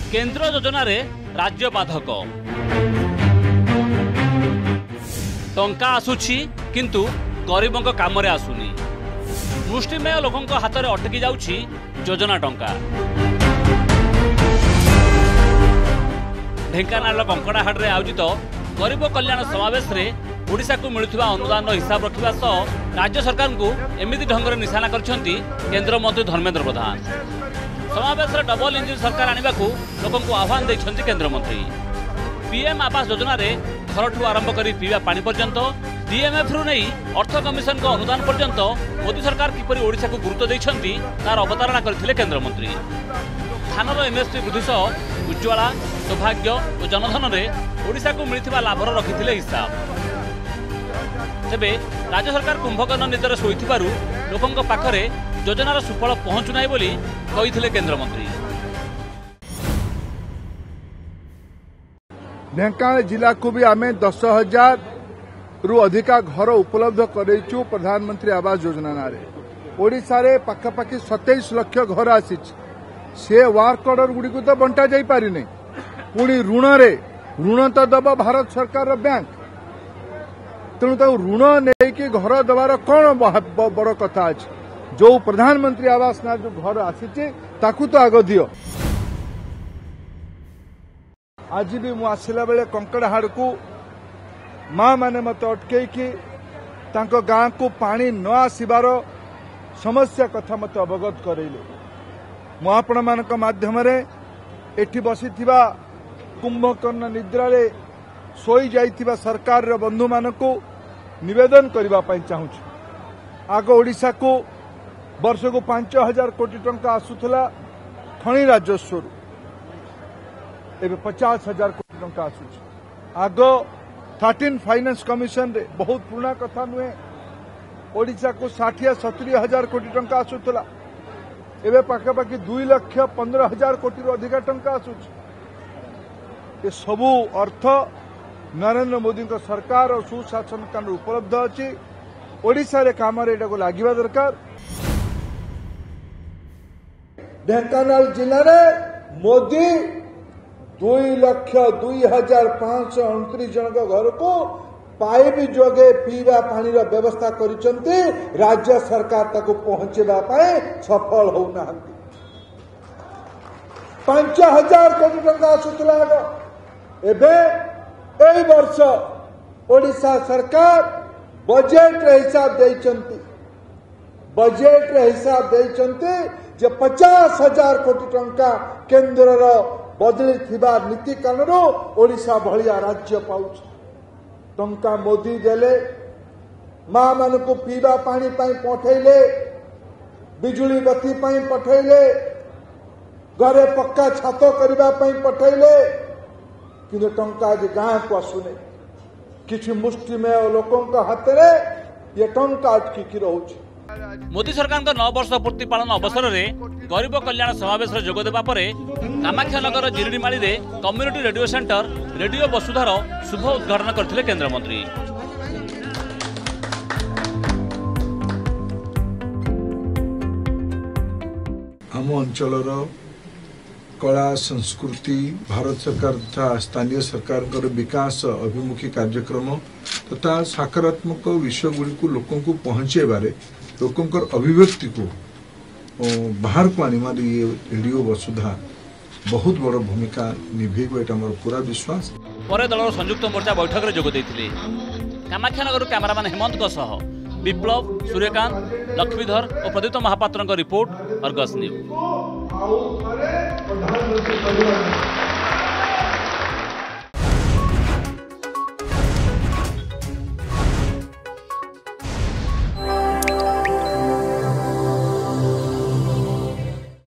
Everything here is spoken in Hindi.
केंद्र योजना रे राज्य बाधक टंका आसुछि किंतु गरीबों काम रे आसुनी। मुष्टिमेय लोकों हाथ में अटकी जाउछि योजना टंका। ढेंकानाल कंकड़ाहाट रे आयोजित गरीब कल्याण समावेश रे ओडिशा को मिलुथिबा अनुदान हिसाब रखिबा सह राज्य सरकार को एमिति ढंग से निशाना करछंती केंद्र मंत्री धर्मेंद्र प्रधान। समावेश रे डबल इंजिन सरकार आनिबा को लोकों को आह्वान दैछंती केंद्र मंत्री। पीएम आवास योजना रे घरठू आरंभ करी पीवा पानी पर्यंत डीएमएफ रु नहीं अर्थ कमिशन को अनुदान पर्यंत मोदी सरकार किपरि ओडिशा को गुरुत्व दैछंती तार अवतारणा करथिले केंद्र मंत्री। धानर एमएसपी वृद्धि सह उज्ज्वला सौभाग्य और जनधन रे ओडिशा को मिलथिबा लाभर रखिथिले हिसाब। तेबे राज्य सरकार कुंभकर्ण निदर शोइथिबारु लोकंक पाखरे योजनार सुफल पहुंचु नाही बोली कहिथिले केंद्र मंत्री। ढेंकानाल जिला को भी आमे 10,000 रु अधिका घर उपलब्ध करेचु प्रधानमंत्री आवास योजना नारे। ओडिशा रे पाखापाखि 27 लाख घर आसी से वर्क ऑर्डर गुडी को तो बंटा जाई पारि नै। पुणी ऋण तो दब भारत सरकार बैंक तेणु ऋण नहीं घर दबार कौन बड़ कथा अच्छे। जो प्रधानमंत्री आवास ना जो घर आसी तो आग दियो। आज भी मु आसला बेले कंकड़ाहाड़ को माँ माने मत अटकई गाँ को पानी न आसबार समस्या कथा मत अवगत करैले। मु आपण मानक माध्यम एठी बसी कुंभकर्ण निद्रा रे सोई जाइथिबा सरकार रे बंधु मानकु निवेदन करबा पई चाहूछु। आग ओडिशा को वर्ष को 5,000 कोटी टंका आसुथला खणी राजस्व एबे 50,000 कोटी टंका आसुछ। आग 13 फाइनेंस कमिशन रे बहुत पुराना कथा नुहे ओडिशा को 60-70,000 कोटी टंका आसुथला एबे पाखापाखि 2,15,000 कोटी रो अधिक टंका आसुछ। ये सबू अर्थ नरेंद्र मोदी को सरकार और सुशासन कांड उपलब्ध अच्छी। ओडिशा रे काम रे एटा को लागिबा दरकार। ढेंकानाल जिले में मोदी 2,02,529 जन घर को पाइप जोगे पीवा पानी व्यवस्था करिसंती। राज्य सरकार ताको पहुंचेबा पाए सफल होना। 5,000 कोटी टंका आसुतला एबे एई वर्ष ओडिशा सरकार बजेट रे हिसाब देइचंती जे 50,000 कोटी टंका केंद्र रो बदली थिबा नीति कारण ओडिशा भलिया राज्य पाउछ। टंका मोदी देले मां मान को पीवा पानी पाई पठैले बिजुली बत्ती पाई पठैले घरे पक्का छात करबा पाई पठैले किंतु टंका आज गाँ को आसुने। किछि मुष्टिमेय लोकों हाथ में ये टंका अटकी रहुछि। मोदी सरकार 9 वर्ष पूर्ति पालन अवसर में गरीब कल्याण समावेश जोग देबा परे कामाख्यानगर जिरिडीमाली रे कम्युनिटी रेडियो सेंटर रेडियो वसुधार शुभ उद्घाटन करथिले केंद्र मंत्री। आम अंचलर कला संस्कृति भारत सरकार तथा स्थानीय सरकार विकास अभिमुखी कार्यक्रम तथा सकारात्मक विषय गुड़ी लोकों को पहुंचेबारे लोकों अभिव्यक्ति को बाहर को आने वाली ये रेडियो वसुधा बहुत बड़ भूमिका निभेब एटा मोर पूरा विश्वास। पर दलर संयुक्त मोर्चा बैठक में जोग देथिले कामाख्यानगर कैमरामैन हेमंत विप्लव सूर्यकांत लक्ष्मीधर और Pradipta Mahapatra report Argus news.